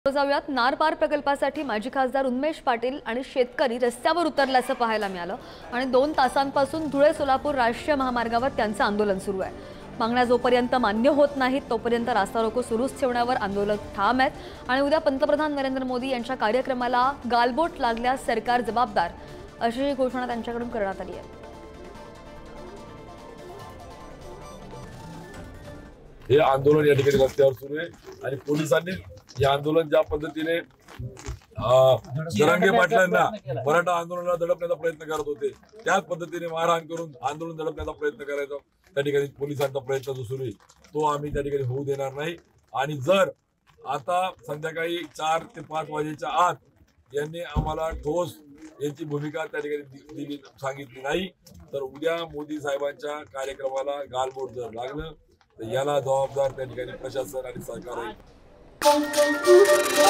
जाऊयात नारपार प्रकल्पासाठी माजी खासदार उन्मेष पाटील आणि शेतकरी रस्त्यावर उतरल्याचं पाहायला मिळालं आणि 2 तासांपासून धुळे सोलापूर राष्ट्रीय महामार्गावर त्यांचं आंदोलन सुरू आहे। मागण्या जोपर्यंत मान्य होत नाहीत तोपर्यंत रास्ता रोको सुरूच ठेवण्यावर आंदोलक ठाम आहेत आणि उद्या पंतप्रधान नरेंद्र मोदी यांच्या कार्यक्रमाला गालबोट लागल्यास सरकार जबाबदार अशी घोषणा त्यांच्याकडून करण्यात आली आहे। हे आंदोलन या ठिकाणी रस्त्यावर सुरू आहे आणि पोलिसांनी हे आंदोलन ज्या पद्धतीने जरांगे पाटलांना मराठा आंदोलनाला दडपण्याचा प्रयत्न करत होते त्याच पद्धतीने मारहाण करून आंदोलन दडपण्याचा प्रयत्न करायचा त्या ठिकाणी पोलिसांचा प्रयत्न जो सुरू आहे तो आम्ही त्या ठिकाणी होऊ देणार नाही। आणि जर आता संध्याकाळी 4 ते 5 वाजेच्या आत यांनी आम्हाला ठोस यांची भूमिका त्या ठिकाणी सांगितली नाही तर उद्या मोदी साहेबांच्या कार्यक्रमाला गालबोट जर लागलं तर याला जबाबदार त्या ठिकाणी प्रशासन आणि सरकार आहे।